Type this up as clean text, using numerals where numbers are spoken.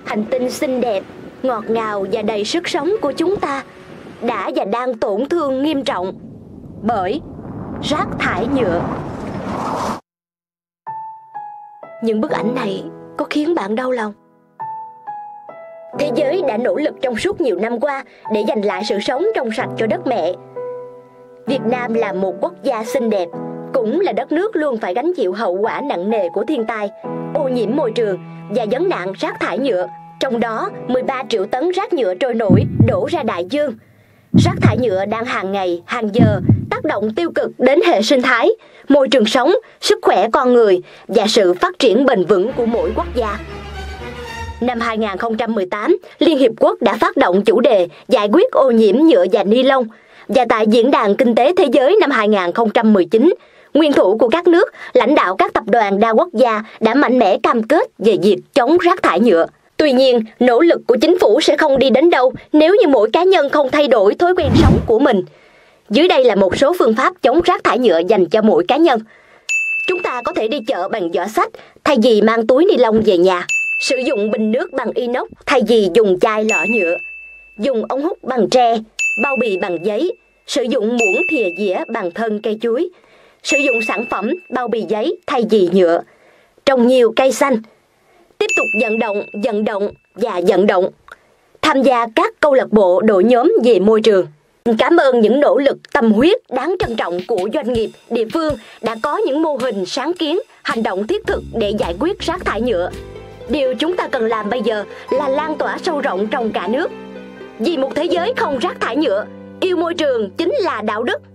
Hành tinh xinh đẹp, ngọt ngào và đầy sức sống của chúng ta đã và đang tổn thương nghiêm trọng bởi rác thải nhựa. Những bức ảnh này có khiến bạn đau lòng? Thế giới đã nỗ lực trong suốt nhiều năm qua để giành lại sự sống trong sạch cho đất mẹ. Việt Nam là một quốc gia xinh đẹp, cũng là đất nước luôn phải gánh chịu hậu quả nặng nề của thiên tai, ô nhiễm môi trường và vấn nạn rác thải nhựa. Trong đó, 13 triệu tấn rác nhựa trôi nổi đổ ra đại dương. Rác thải nhựa đang hàng ngày, hàng giờ tác động tiêu cực đến hệ sinh thái, môi trường sống, sức khỏe con người và sự phát triển bền vững của mỗi quốc gia. Năm 2018, Liên Hiệp Quốc đã phát động chủ đề giải quyết ô nhiễm nhựa và ni lông. Và tại Diễn đàn Kinh tế Thế giới năm 2019, nguyên thủ của các nước, lãnh đạo các tập đoàn đa quốc gia đã mạnh mẽ cam kết về việc chống rác thải nhựa. Tuy nhiên, nỗ lực của chính phủ sẽ không đi đến đâu nếu như mỗi cá nhân không thay đổi thói quen sống của mình. Dưới đây là một số phương pháp chống rác thải nhựa dành cho mỗi cá nhân. Chúng ta có thể đi chợ bằng giỏ xách thay vì mang túi ni lông về nhà. Sử dụng bình nước bằng inox thay vì dùng chai lọ nhựa. Dùng ống hút bằng tre, bao bì bằng giấy. Sử dụng muỗng thìa dĩa bằng thân cây chuối. Sử dụng sản phẩm bao bì giấy thay vì nhựa. Trồng nhiều cây xanh. Tiếp tục vận động. Tham gia các câu lạc bộ đội nhóm về môi trường. Cảm ơn những nỗ lực tâm huyết đáng trân trọng của doanh nghiệp, địa phương đã có những mô hình sáng kiến, hành động thiết thực để giải quyết rác thải nhựa. Điều chúng ta cần làm bây giờ là lan tỏa sâu rộng trong cả nước. Vì một thế giới không rác thải nhựa, yêu môi trường chính là đạo đức.